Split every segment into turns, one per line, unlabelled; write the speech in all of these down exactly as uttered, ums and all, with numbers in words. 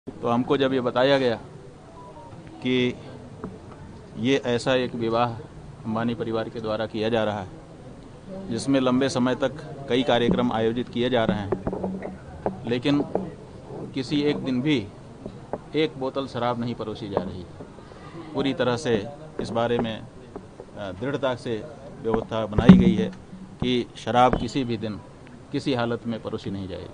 तो हमको जब ये बताया गया कि ये ऐसा एक विवाह अंबानी परिवार के द्वारा किया जा रहा है जिसमें लंबे समय तक कई कार्यक्रम आयोजित किए जा रहे हैं, लेकिन किसी एक दिन भी एक बोतल शराब नहीं परोसी जा रही। पूरी तरह से इस बारे में दृढ़ता से व्यवस्था बनाई गई है कि शराब किसी भी दिन किसी हालत में परोसी नहीं जाएगी।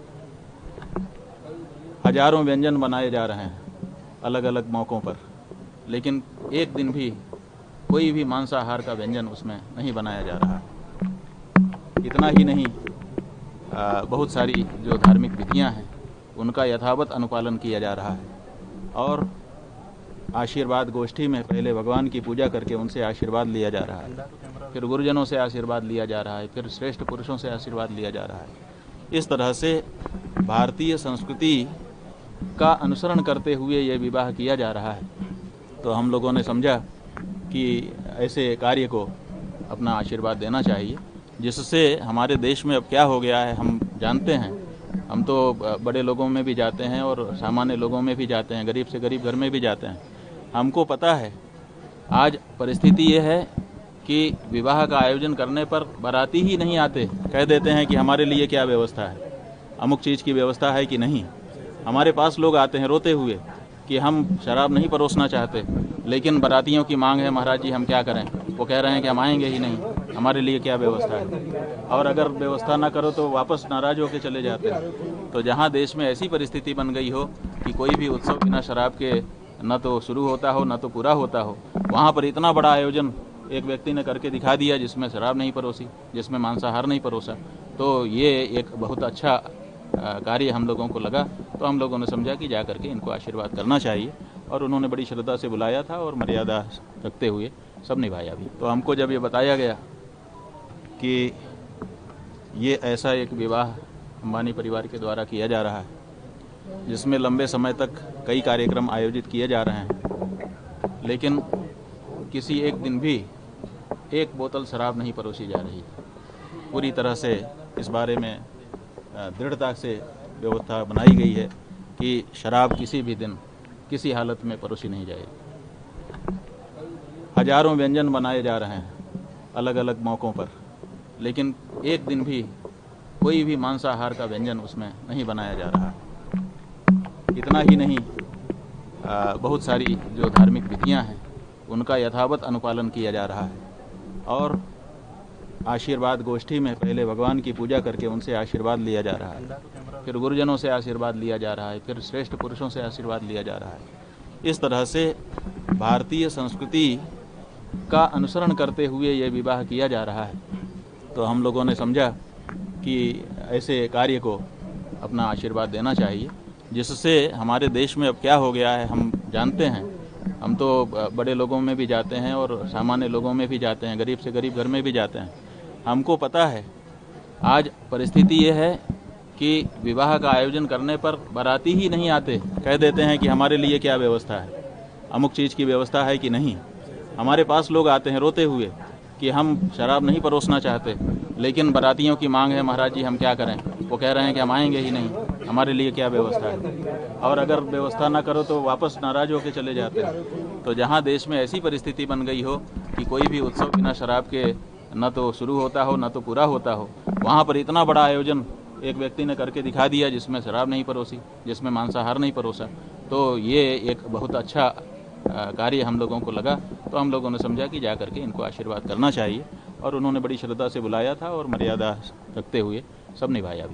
हजारों व्यंजन बनाए जा रहे हैं अलग अलग मौक़ों पर, लेकिन एक दिन भी कोई भी मांसाहार का व्यंजन उसमें नहीं बनाया जा रहा। इतना ही नहीं, आ, बहुत सारी जो धार्मिक विधियां हैं उनका यथावत अनुपालन किया जा रहा है और आशीर्वाद गोष्ठी में पहले भगवान की पूजा करके उनसे आशीर्वाद लिया जा रहा है, फिर गुरुजनों से आशीर्वाद लिया जा रहा है, फिर श्रेष्ठ पुरुषों से आशीर्वाद लिया जा रहा है। इस तरह से भारतीय संस्कृति का अनुसरण करते हुए ये विवाह किया जा रहा है। तो हम लोगों ने समझा कि ऐसे कार्य को अपना आशीर्वाद देना चाहिए, जिससे हमारे देश में अब क्या हो गया है हम जानते हैं। हम तो बड़े लोगों में भी जाते हैं और सामान्य लोगों में भी जाते हैं, गरीब से गरीब घर में भी जाते हैं। हमको पता है आज परिस्थिति ये है कि विवाह का आयोजन करने पर बाराती ही नहीं आते, कह देते हैं कि हमारे लिए क्या व्यवस्था है, अमुक चीज़ की व्यवस्था है कि नहीं। हमारे पास लोग आते हैं रोते हुए कि हम शराब नहीं परोसना चाहते, लेकिन बारातियों की मांग है, महाराज जी हम क्या करें। वो कह रहे हैं कि हम आएंगे ही नहीं, हमारे लिए क्या व्यवस्था है, और अगर व्यवस्था ना करो तो वापस नाराज होकर चले जाते हैं। तो जहाँ देश में ऐसी परिस्थिति बन गई हो कि कोई भी उत्सव बिना शराब के न तो शुरू होता हो न तो पूरा होता हो, वहाँ पर इतना बड़ा आयोजन एक व्यक्ति ने करके दिखा दिया जिसमें शराब नहीं परोसी, जिसमें मांसाहार नहीं परोसा। तो ये एक बहुत अच्छा कार्य हम लोगों को लगा। तो हम लोगों ने समझा कि जा करके इनको आशीर्वाद करना चाहिए, और उन्होंने बड़ी श्रद्धा से बुलाया था और मर्यादा रखते हुए सब निभाया भी। तो हमको जब ये बताया गया कि ये ऐसा एक विवाह अंबानी परिवार के द्वारा किया जा रहा है जिसमें लंबे समय तक कई कार्यक्रम आयोजित किए जा रहे हैं, लेकिन किसी एक दिन भी एक बोतल शराब नहीं परोसी जा रही। पूरी तरह से इस बारे में दृढ़ता से व्यवस्था बनाई गई है कि शराब किसी भी दिन किसी हालत में परोसी नहीं जाएगी। हजारों व्यंजन बनाए जा रहे हैं अलग अलग मौक़ों पर, लेकिन एक दिन भी कोई भी मांसाहार का व्यंजन उसमें नहीं बनाया जा रहा। इतना ही नहीं, आ, बहुत सारी जो धार्मिक विधियां हैं उनका यथावत अनुपालन किया जा रहा है और आशीर्वाद गोष्ठी में पहले भगवान की पूजा करके उनसे आशीर्वाद लिया जा रहा है, फिर गुरुजनों से आशीर्वाद लिया जा रहा है, फिर श्रेष्ठ पुरुषों से आशीर्वाद लिया जा रहा है। इस तरह से भारतीय संस्कृति का अनुसरण करते हुए ये विवाह किया जा रहा है। तो हम लोगों ने समझा कि ऐसे कार्य को अपना आशीर्वाद देना चाहिए, जिससे हमारे देश में अब क्या हो गया है हम जानते हैं। हम तो बड़े लोगों में भी जाते हैं और सामान्य लोगों में भी जाते हैं, गरीब से गरीब घर में भी जाते हैं। हमको पता है आज परिस्थिति ये है कि विवाह का आयोजन करने पर बाराती ही नहीं आते, कह देते हैं कि हमारे लिए क्या व्यवस्था है, अमुक चीज़ की व्यवस्था है कि नहीं। हमारे पास लोग आते हैं रोते हुए कि हम शराब नहीं परोसना चाहते, लेकिन बारातियों की मांग है, महाराज जी हम क्या करें। वो कह रहे हैं कि हम आएंगे ही नहीं, हमारे लिए क्या व्यवस्था है, और अगर व्यवस्था ना करो तो वापस नाराज होकर चले जाते हैं। तो जहाँ देश में ऐसी परिस्थिति बन गई हो कि कोई भी उत्सव बिना शराब के न तो शुरू होता हो न तो पूरा होता हो, वहाँ पर इतना बड़ा आयोजन एक व्यक्ति ने करके दिखा दिया जिसमें शराब नहीं परोसी, जिसमें मांसाहार नहीं परोसा। तो ये एक बहुत अच्छा कार्य हम लोगों को लगा। तो हम लोगों ने समझा कि जा करके इनको आशीर्वाद करना चाहिए, और उन्होंने बड़ी श्रद्धा से बुलाया था और मर्यादा रखते हुए सब निभाया भी।